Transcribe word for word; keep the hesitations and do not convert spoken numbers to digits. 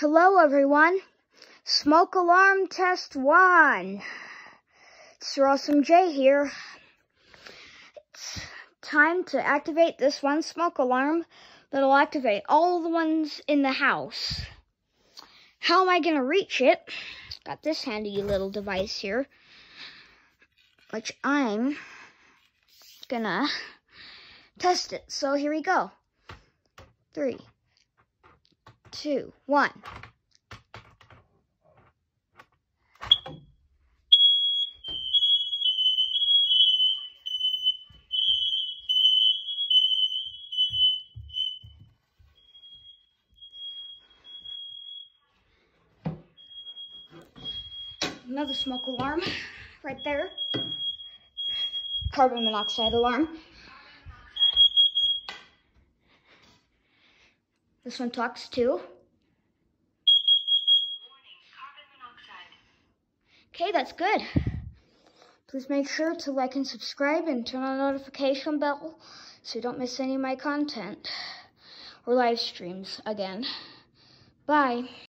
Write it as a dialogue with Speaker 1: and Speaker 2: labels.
Speaker 1: Hello everyone, smoke alarm test one. It's Awesome J here. It's time to activate this one smoke alarm that'll activate all the ones in the house. How am I gonna reach it? Got this handy little device here, which I'm gonna test it. So here we go. Three, two, one. Another smoke alarm right there. Carbon monoxide alarm. This one talks too. Okay, that's good. Please make sure to like and subscribe and turn on the notification bell so you don't miss any of my content or live streams again. Bye.